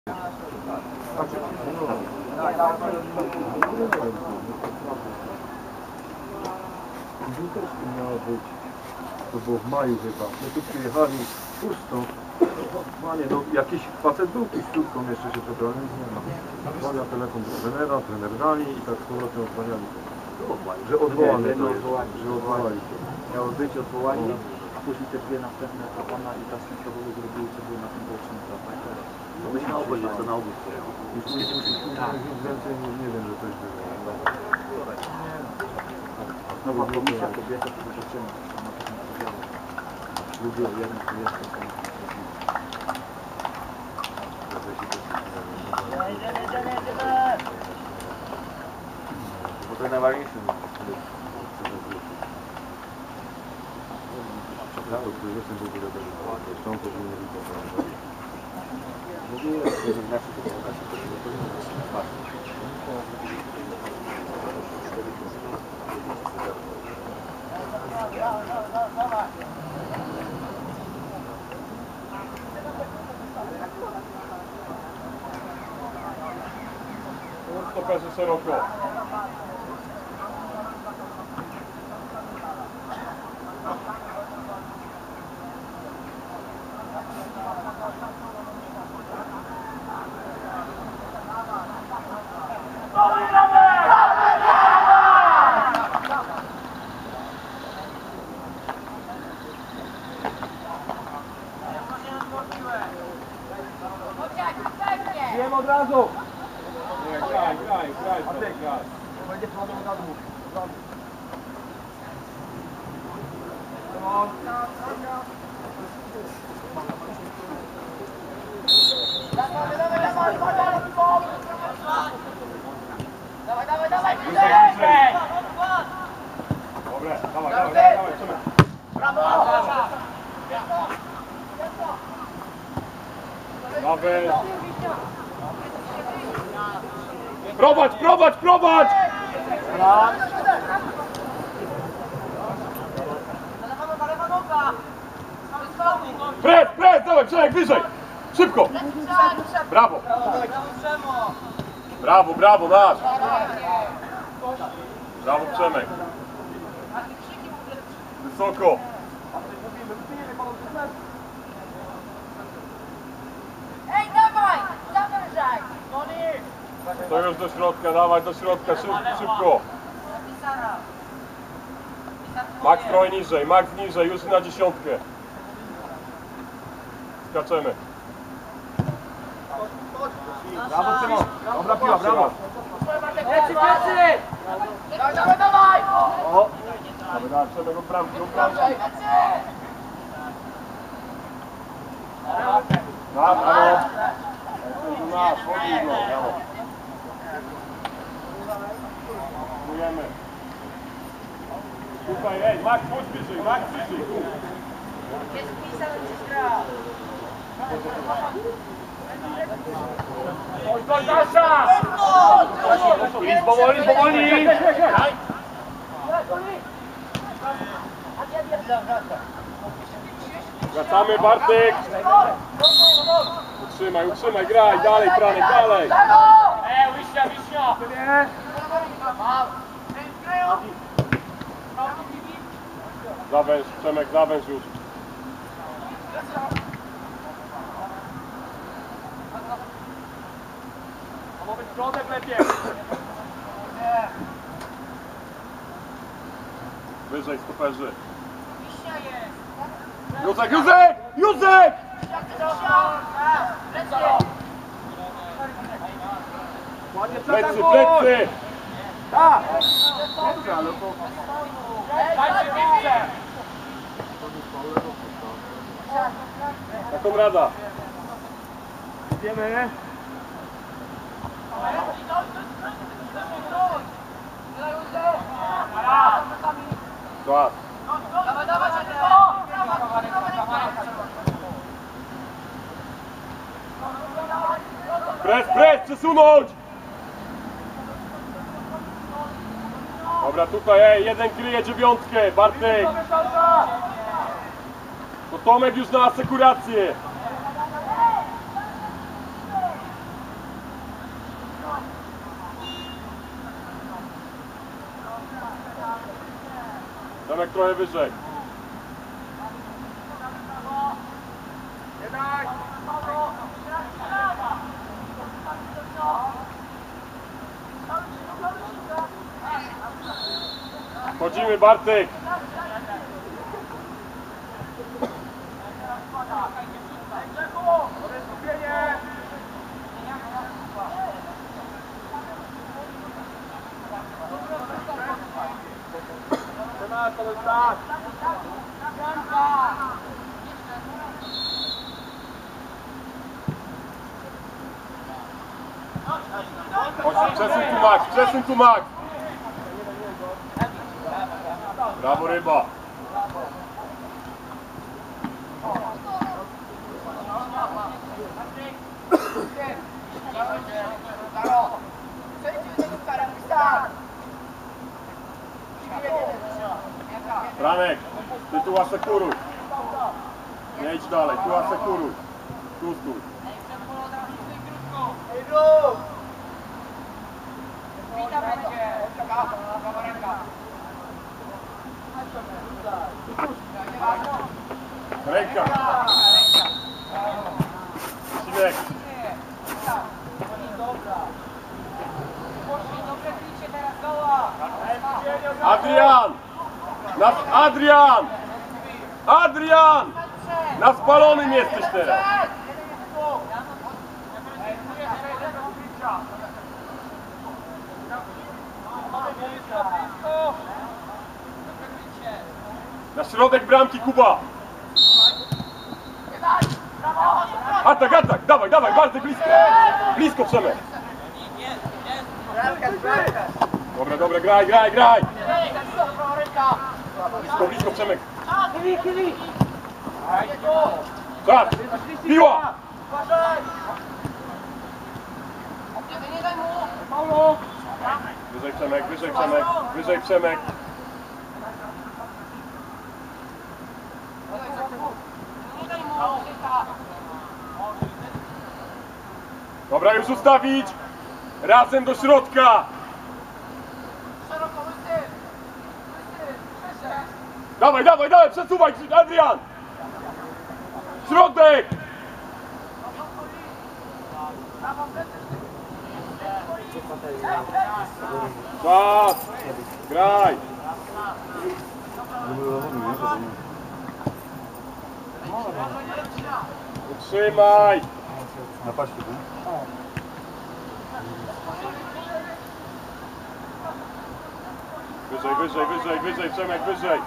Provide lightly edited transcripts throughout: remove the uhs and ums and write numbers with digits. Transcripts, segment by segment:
Miało być, to było w maju chyba. My tu przyjechali pusto. Panie, no jakiś facet był tu z córką jeszcze się przebrał, nic nie ma. Dzwonia telefon do trenera, trener dali i tak z powrotem odzwaniali. Że odwołane to jest, że odwołali to. Miało być odwołanie, a później te dwie następne Kapana i ta sędziowie zrobiły, co było na tym bocznym etapie. No myśmy obejdzie, co na obóz pojechał. Już więcej nie wiem, że coś było. Nowa komisja kobieta, to zobaczymy, co na tym podziało. Lubię jeden, tu jest. Bo to najważniejsze. Ja to kryzysem w ogóle też są to nie widzę. W ogóle jeden nasz to Stoperzy szeroko. Wiem od razu! Nie, graj. Będzie przodu od razu mówić. Dawaj, Przemek. Prowadź! Pres, dawaj, Przemek, wyżej! Szybko! Brawo, nasz! Brawo, Przemek! Wysoko! Ej, dawaj! Zawężaj! To już do środka, dawaj do środka, szybko! Max trochę niżej, już na dziesiątkę. Skaczemy. Brawo, Szymon! Dobra piła, brawo! Plecy! Dawaj! O! Dobra, Przemek od bramki. Brawo! Nasz, odbij go, brawo. Próbujemy. Tutaj, ej, Max, chodź wyżej, tu. Jest wpisany przez gra. Chodź, Dasza! Powoli! Wracamy, Bartek! Utrzymaj, graj, dalej, Franek, dalej! Wiśnia! Zawęź, Przemek, zawęź już. Ma być środek lepiej! Wyżej, stoperzy. Wiśnia jest! Józek! Plecy! Tak! Dobrze, ale to... Na Konrada. Idziemy! Dwa. Dawaj! Pres, przesunąć! Dobra, tutaj, jeden kryje dziewiątkę, Bartek. To Tomek już na asekurację. Tomek trochę wyżej. Wchodzimy, Bartek. Chodź, przesuń tu Max. Brawo, Ryba. Franek, ty tu asekuruj. Nie idź dalej, tu asekuruj. Tu stój. Ręka. Sinek. Adrian! Adrian! Adrian! Na spalonym jesteś teraz! Na środek bramki, Kuba! Atak, atak! Dawaj, dawaj, bardzo blisko! Blisko, Przemek! Dobra, dobra, graj, graj, graj! Blisko, blisko, Przemek! Czas! Piła! Wyżej Przemek, wyżej Przemek, wyżej Przemek! Dobra, już ustawić! Razem do środka! Dawaj, dawaj, dawaj, przesuwaj, Adrian! Środek! Czas! Graj! Utrzymaj! Na paście, tu? Wyżej, wyżej, wyżej, wyżej, Przemek, wyżej!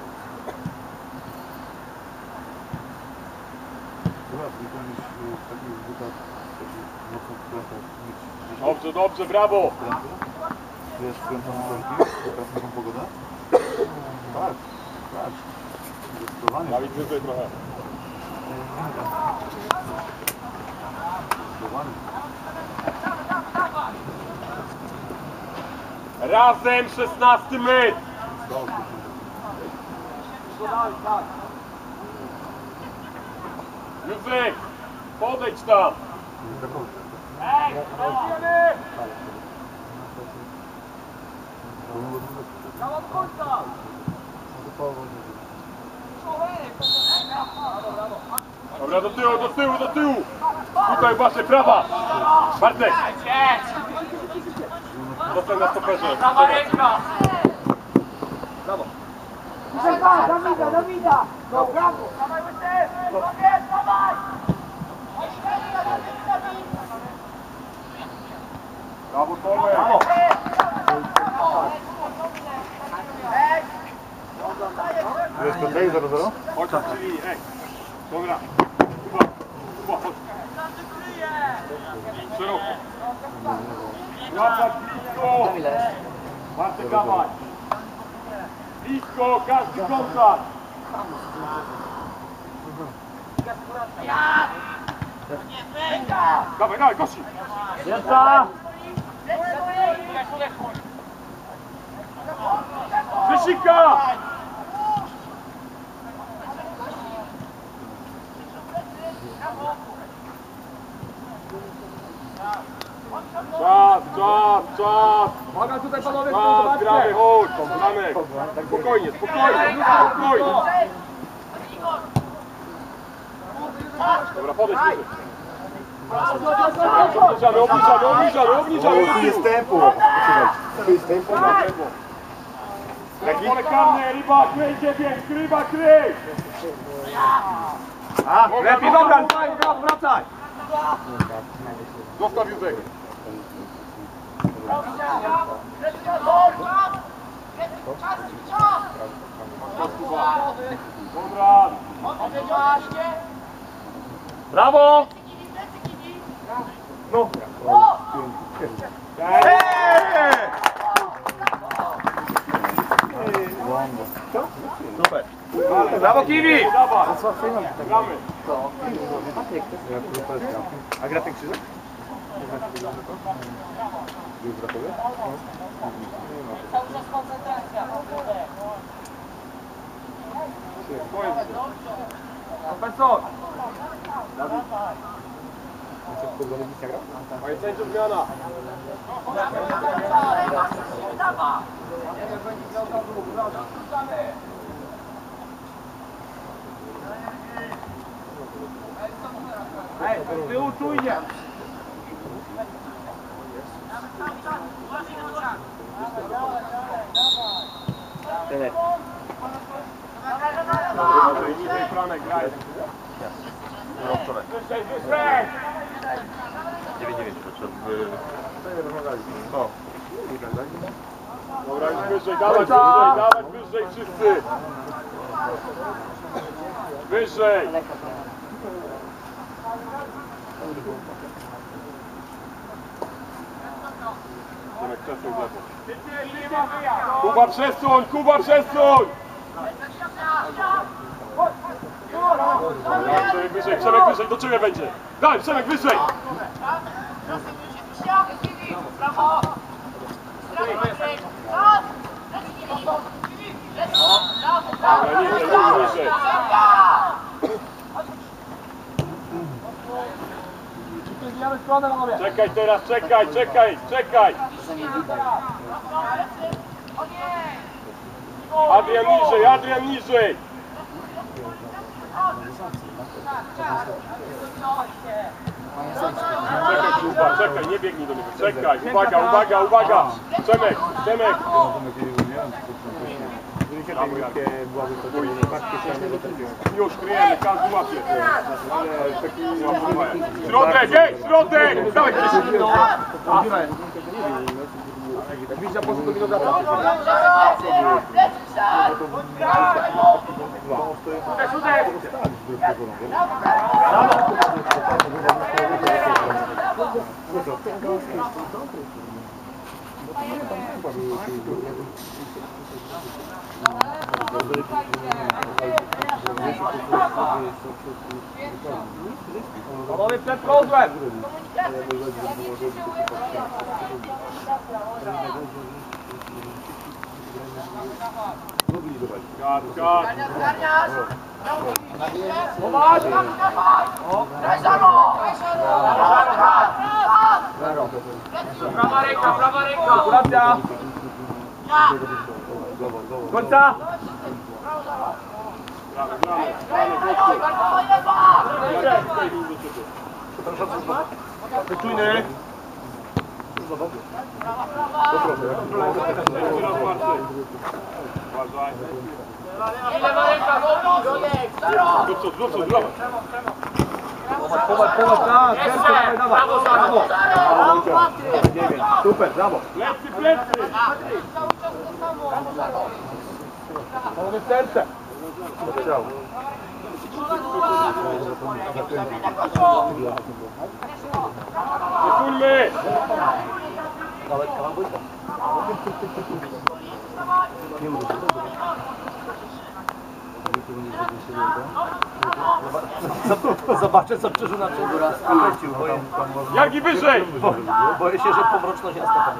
Dobra, tylko niż w takich butach, takich mocnych skrętach, niż Dobrze, dobrze, brawo! skręty. Wiesz, skrętą skrętki, teraz taką pogodę? Tak, tak. Zdecydowanie. Dawid, wyżej trochę. Zdecydowanie. Razem 16 metr! Józef, podejdź tam! Dobra, do tyłu, do tyłu, do tyłu! Tutaj Baszek, prawa! Bartek! Zostań na stoperze. Prawa ręka! Brawo! Dawida, Dawida! No brawo! Dawaj, Łysy! Dawaj! Brawo, Tomek! Brawo! Jest to 0-0? Chodź, czyli, ej! Dobra! Kuba, Kuba, chodź! Szeroko! Łapać blisko! Bartek, dawaj! Blisko, każdy kontakt! Dawaj, dawaj, Gosi! Jest! Wysika! Czas! Uwaga tutaj panowie, Czas, gramy, chodź! Gramy! Spokojnie! Dobra, podejdź wyżej. Obniżamy! Tu jest tempo. Tu jest tempo. Pole karne, Rybak, kryj! Lepiej, dobra, wracaj! Zostaw Józek. Konrad. Brawo! No! Super! Brawo Kiwi! Dawaj, gramy. A gra ten krzyżek? Cały czas koncentracja. Profesor! Panie sędziu, zmiana. Ej, z tyłu czujnie! Niżej Franek, graj. Wyżej! 9-9 podczas... Dobra, już wyżej, dawać wyżej wszyscy. Wyżej. Tomek, przesuń w lewo. Kuba przesuń! Przemek wyżej, do ciebie będzie. Daj, Przemek wyżej! Dobra, niżej. Zmieniamy stronę panowie! Czekaj teraz, czekaj! Adrian niżej! Czekaj, nie biegnij do niego, czekaj, uwaga! Przemek! Już kryjemy, każdy łapie. Środek! Dawaj, Jak widzisz, po prostu do winograda. Panowie przed kozłem! Gad. Prawa ręka! Kuracja! Końca! Wyczujny! Uważaj. Lewa ręka, Do przodu, brawo. Popatrz, tak, serce, dawaj, brawo! Super, brawo! Plecy! Panowie serce! Przesuńmy! Zobaczę, co przeżył na przykład raz. Jaki wyżej! Boję się, że powroczność jest taka.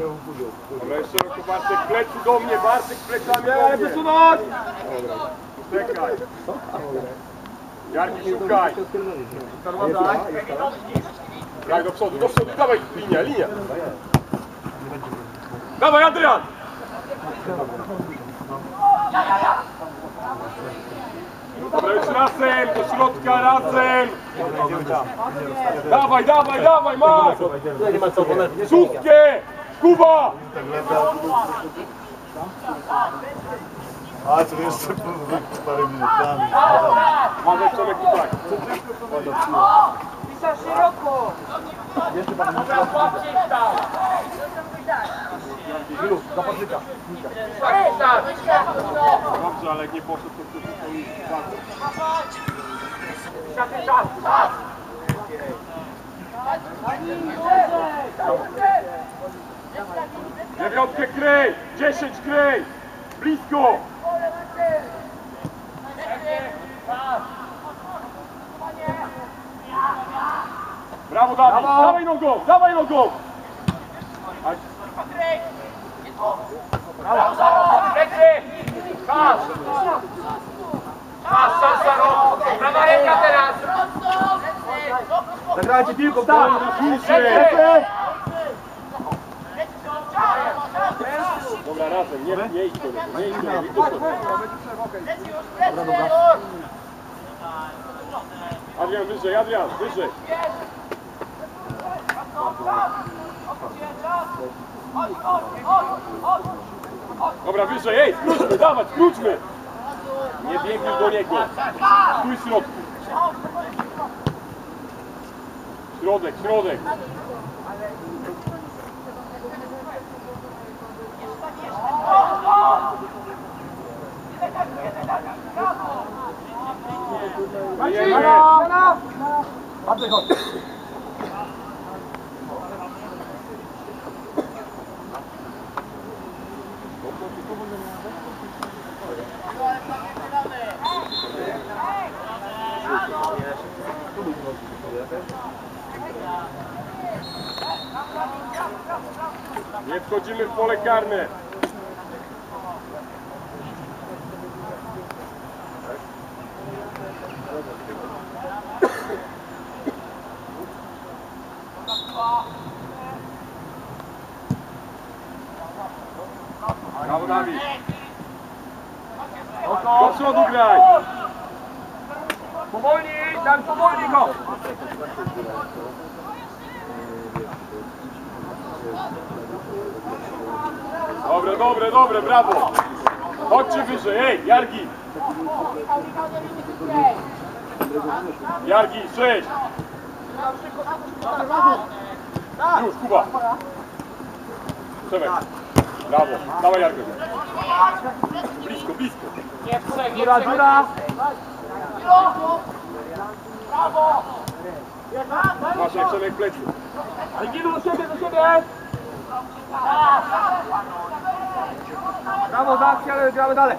Dobra, jeszcze raz Bartek, plecy do mnie, Bartek plecami do mnie. Wysunąć! Czekaj. Jarki, szukaj. Jak do przodu, dawaj, linia. Dawaj, Adrian! Dobra, już razem, do środka, razem! Dawaj, Mark! Szóstkę! Kuba! A to jeszcze parę minutami. Mamy Przemek i tak. Pisza szeroko. Dobra, łapcie ich tam. Do Patryka. Dobrze, ale jak nie poszedł, to już bardzo. Dziewiątkę kryj! 10 kryj! Blisko! Brawo, Dawid! Dawaj nogą! Szansa roku. Prawa ręka teraz. Zagrajcie piłką, tak! Dobra, razem, nie idź do niego, Adrian, wyżej! Dobra, wyżej, ej, skróćmy! Nie biegnij do niego. Stój w środku. Środek. Nie wchodzimy w pole karne. Brawo, Dawid. Do przodu graj. Powolnij go. Dobre, brawo. Chodźcie wyżej, ej, Jargi. Jargi, 6. Już, Kuba. Przemek. Brawo, dawaj Jargo. Blisko. Nie Brawo. Masz jak Przemek plecy. Do siebie. Brawo, za akcję, ale gramy dalej.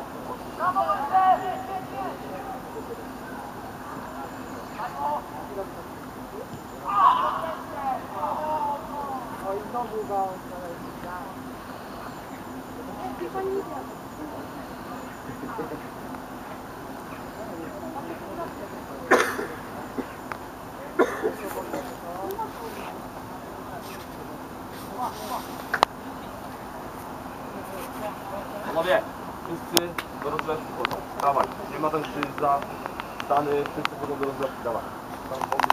Panowie, wszyscy do rozgrzewki chodzą. Dawaj, nie ma tam za stany, wszyscy chodzą do rozgrzewki, dawaj.